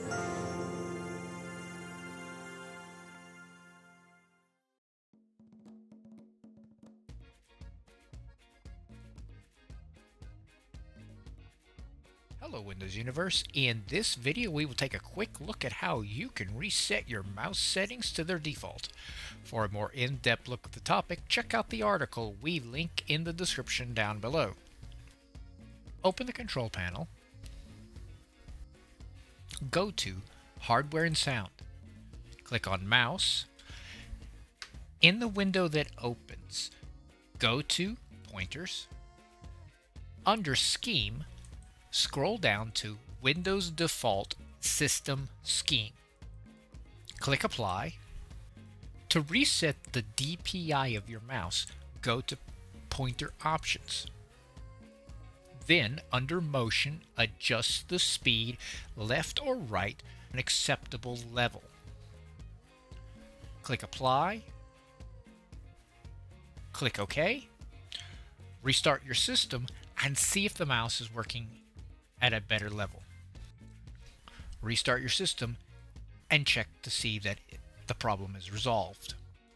Hello Windows Universe. In this video we will take a quick look at how you can reset your mouse settings to their default. For a more in-depth look at the topic, check out the article we link in the description down below. Open the control panel, go to Hardware and Sound, click on Mouse. In the window that opens, go to Pointers. Under Scheme, scroll down to Windows Default System Scheme. Click Apply. To reset the DPI of your mouse, go to Pointer Options. Then, under Motion, adjust the speed left or right an acceptable level. Click Apply. Click OK. Restart your system and see if the mouse is working at a better level. Restart your system and check to see that the problem is resolved.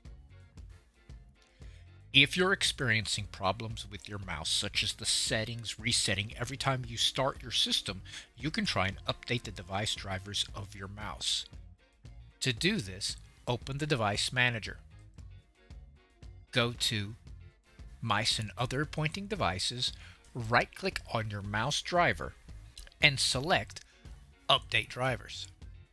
If you're experiencing problems with your mouse, such as the settings resetting every time you start your system, you can try and update the device drivers of your mouse. To do this, open the Device Manager. Go to Mice and Other Pointing Devices, right-click on your mouse driver, and select Update Drivers.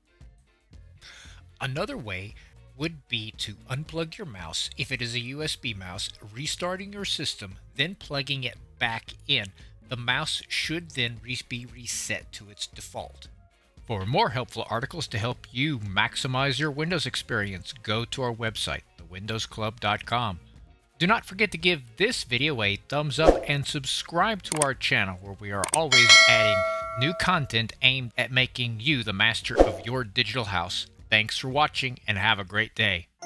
Another way would be to unplug your mouse if it is a USB mouse, restarting your system, then plugging it back in. The mouse should then be reset to its default. For more helpful articles to help you maximize your Windows experience, go to our website, thewindowsclub.com. Do not forget to give this video a thumbs up and subscribe to our channel, where we are always adding new content aimed at making you the master of your digital house. Thanks for watching and have a great day.